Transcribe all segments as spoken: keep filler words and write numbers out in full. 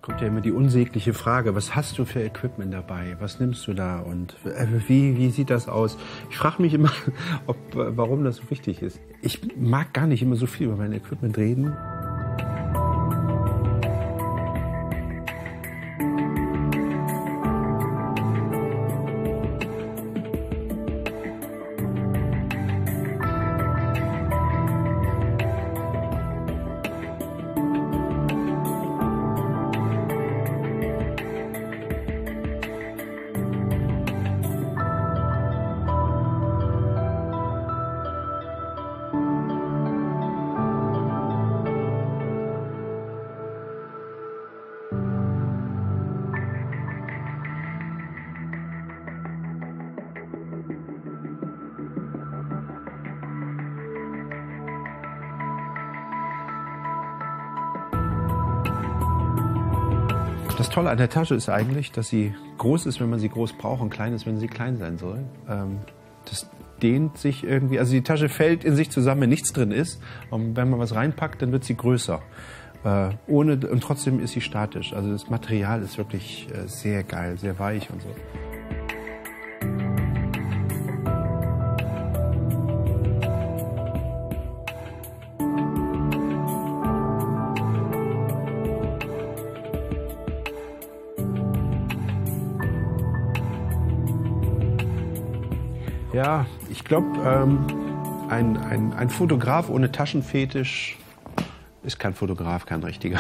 Kommt ja immer die unsägliche Frage, was hast du für Equipment dabei? Was nimmst du da und äh, wie, wie sieht das aus? Ich frage mich immer, ob, äh, warum das so wichtig ist. Ich mag gar nicht immer so viel über mein Equipment reden. Das Tolle an der Tasche ist eigentlich, dass sie groß ist, wenn man sie groß braucht und klein ist, wenn sie klein sein soll. Ähm, das dehnt sich irgendwie, also die Tasche fällt in sich zusammen, wenn nichts drin ist. Und wenn man was reinpackt, dann wird sie größer. Äh, ohne, und trotzdem ist sie statisch. Also das Material ist wirklich äh, sehr geil, sehr weich und so. Ja, ich glaube, ähm, ein, ein, ein Fotograf ohne Taschenfetisch ist kein Fotograf, kein richtiger.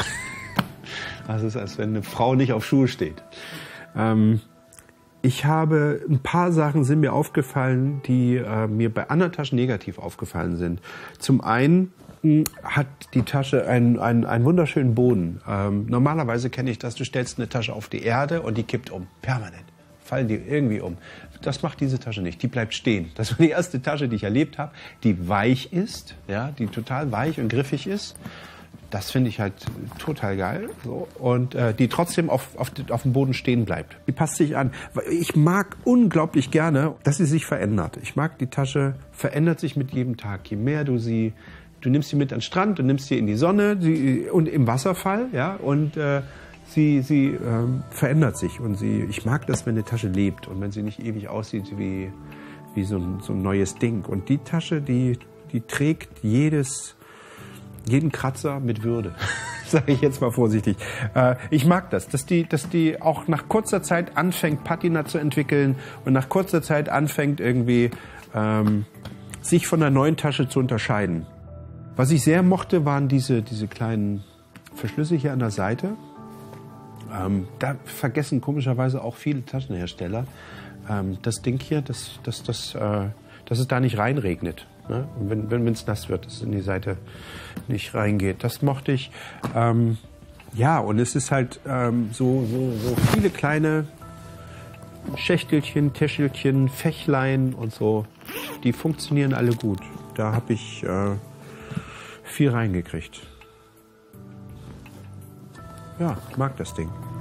Das ist, als wenn eine Frau nicht auf Schuhe steht. Ähm, ich habe, ein paar Sachen sind mir aufgefallen, die äh, mir bei anderen Taschen negativ aufgefallen sind. Zum einen mh, hat die Tasche einen, einen, einen wunderschönen Boden. Ähm, normalerweise kenne ich das, du stellst eine Tasche auf die Erde und die kippt um, permanent. Fallen die irgendwie um. Das macht diese Tasche nicht. Die bleibt stehen. Das war die erste Tasche, die ich erlebt habe, die weich ist, ja, die total weich und griffig ist. Das finde ich halt total geil. So. Und äh, die trotzdem auf, auf, auf dem Boden stehen bleibt. Die passt sich an. Ich mag unglaublich gerne, dass sie sich verändert. Ich mag, die Tasche verändert sich mit jedem Tag. Je mehr du sie, du nimmst sie mit an den Strand, du nimmst sie in die Sonne sie, und im Wasserfall, ja, und äh, Sie, sie ähm, verändert sich und sie, ich mag das, wenn eine Tasche lebt und wenn sie nicht ewig aussieht wie, wie so, ein, so ein neues Ding. Und die Tasche, die, die trägt jedes, jeden Kratzer mit Würde, sage ich jetzt mal vorsichtig. Äh, ich mag das, dass die, dass die auch nach kurzer Zeit anfängt, Patina zu entwickeln und nach kurzer Zeit anfängt, irgendwie ähm, sich von der neuen Tasche zu unterscheiden. Was ich sehr mochte, waren diese, diese kleinen Verschlüsse hier an der Seite. Ähm, da vergessen komischerweise auch viele Taschenhersteller ähm, das Ding hier, dass, dass, dass, äh, dass es da nicht reinregnet. Ne? Und wenn wenn es nass wird, dass es in die Seite nicht reingeht. Das mochte ich. Ähm, ja, und es ist halt ähm, so, so, so viele kleine Schächtelchen, Täschelchen, Fächlein und so. Die funktionieren alle gut. Da habe ich äh, viel reingekriegt. Ja, ich mag das Ding.